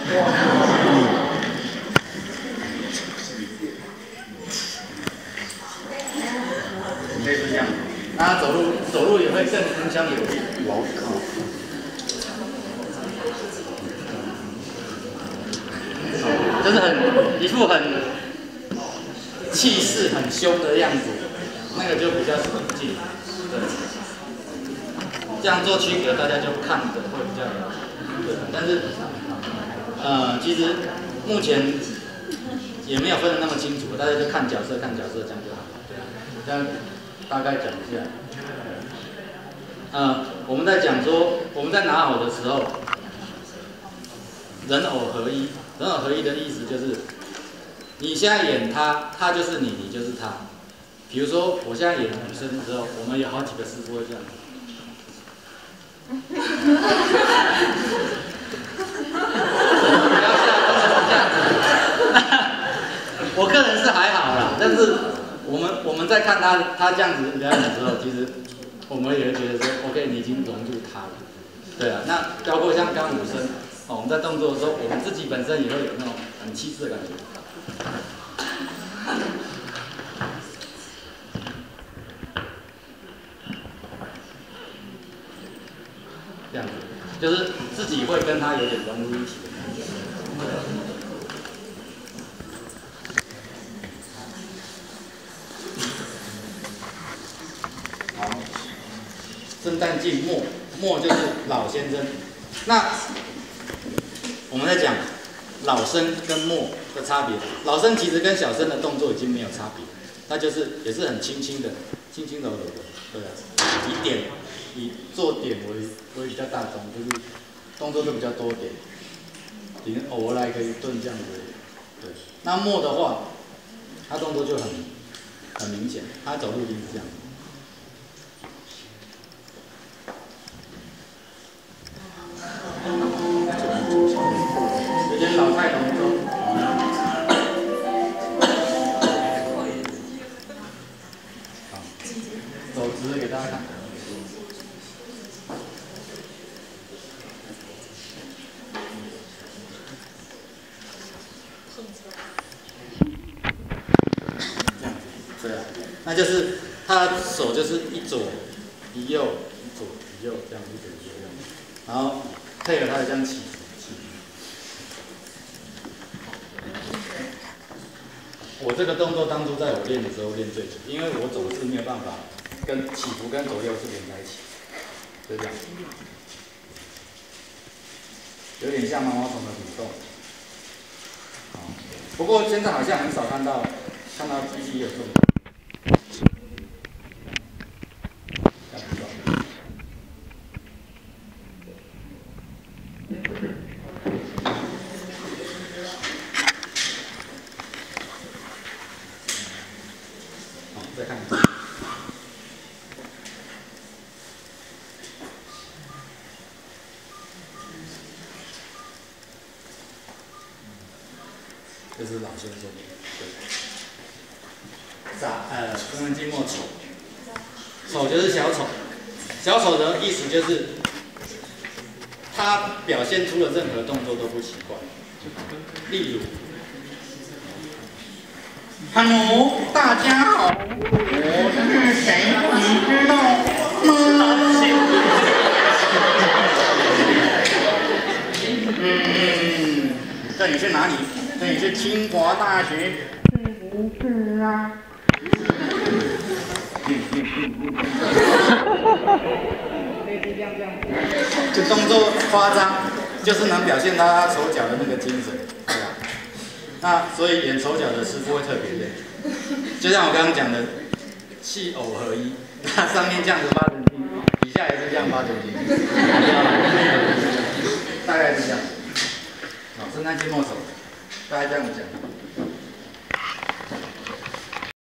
类似这样，那他走路也会更铿锵有力。我靠！就是一副很气势很凶的样子，那个就比较平静。对，这样做区隔，大家就看的会比较对。但是其实目前也没有分得那么清楚，大家就看角色这样就好。这样大概讲一下。我们在讲说我们在拿偶的时候，人偶合一。人偶合一的意思就是，你现在演他，他就是你，你就是他。比如说，我现在演女生的时候，我们有好几个师傅会这样。不要吓，真的是这样子。我个人是还好啦，但是我们在看他这样子表演的时候，其实我们也会觉得说 ，OK， 你已经融入他了。对啊，那包括像刚武生。我们在动作的时候，我们自己本身也会有那种很气势的感觉。这样子，就是自己会跟他有点融入一起的感觉。好，圣诞进末，末就是老先生。那我们在讲老生跟末的差别，老生其实跟小生的动作已经没有差别，那就是也是很轻轻的、轻轻柔柔的，对啊，以做点为比较大宗，就是动作就比较多点，你偶尔来个一顿这样子，对。那末的话，他动作就很明显，他走路一定是这样。有点老态龙钟。好，走直给大家看。这样子，对啊，那就是他的手就是一左一右，一左一右这样，一左一右这样，然后配合他的这样起。我这个动作当初在我练的时候练最久，因为我走势没有办法跟起伏跟左右是连在一起，就这样，有点像毛毛虫的蠕动。好，不过现在好像很少看到PPT有这种。再看一次，这是老先生，对。中文静默丑，丑就是小丑，小丑的意思就是他表现出的任何动作都不奇怪，例如。Hello， 大家好，我是谁？你知道吗？这里是哪里？这里是清华大学，是不是啊？这动作夸张，就是能表现他手脚的那个精神，对吧？那所以演手脚的师傅会特别累，就像我刚刚讲的，气偶合一，那上面这样子八神经，底下也是这样八神经，大概是这样。好，圣诞静默手，大概这样讲。